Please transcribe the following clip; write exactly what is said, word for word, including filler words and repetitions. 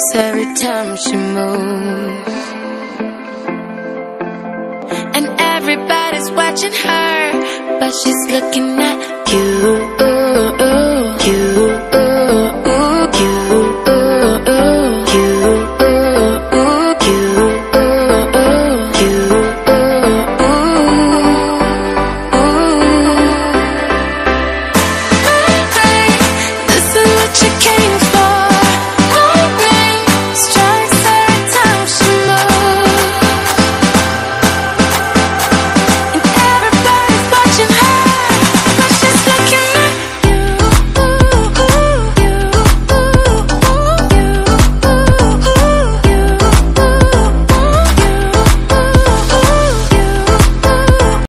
every time she moves, and everybody's watching her, but she's looking at you.